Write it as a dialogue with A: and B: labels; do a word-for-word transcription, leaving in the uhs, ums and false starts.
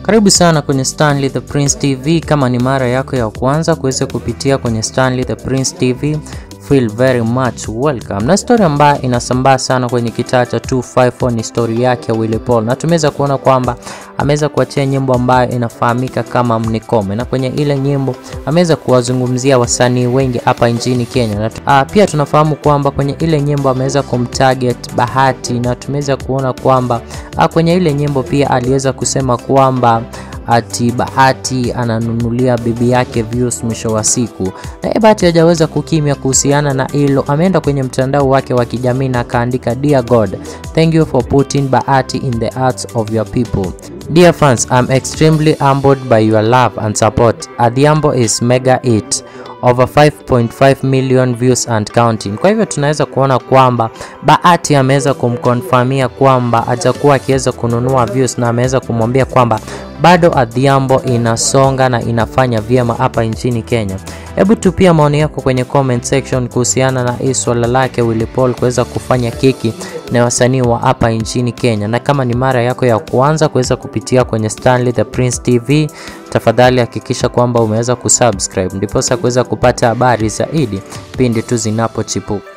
A: Karibu sana kwenye Stanley the Prince T V. Kama ni mara yako ya kwanza kuweza kupitia kwenye Stanley the Prince T V, feel very much welcome. Na story ambayo inasambaa sana kwenye kitaa cha two five four ni story yake ya Willy Paul. Na tumeweza kuona kwamba ameweza kuachia nyimbo ambayo inafahamika kama Mnikome, na kwenye ile nyimbo ameweza kuwazungumzia wasanii wengi hapa nchini Kenya. Na uh, pia tunafahamu kwamba kwenye ile nyimbo ameweza kumtarget Bahati, na tumeweza kuona kwamba uh, kwenye ile nyimbo pia aliweza kusema kwamba ati Bahati ananunulia bibi yake views mwisho wa siku. Na Bahati hajaweza kukimia kuhusiana na hilo. Ameenda kwenye mtandao wake wa kijamii na kaandika, "Dear God, thank you for putting Bahati in the hearts of your people. Dear fans, I'm extremely humbled by your love and support. Adhiambo is mega hit. Over five point five million views and counting." Kwa hivyo tunaweza kuona kwamba Bahati ameweza kumconfirmia kwamba hajakuwa akiweza kununua views, na ameweza kumwambia kwamba bado Adhiambo inasonga na inafanya vyema hapa nchini Kenya. Hebu tupia maoni yako kwenye comment section kuhusiana na hii swala lake Willy Paul kuweza kufanya kiki na wasanii wa hapa nchini Kenya. Na kama ni mara yako ya kwanza kuweza kupitia kwenye Stanley the Prince T V, tafadhali hakikisha kwamba umeweza kusubscribe ndipo sasa kuweza kupata habari zaidi pindi tu zinapochipuka.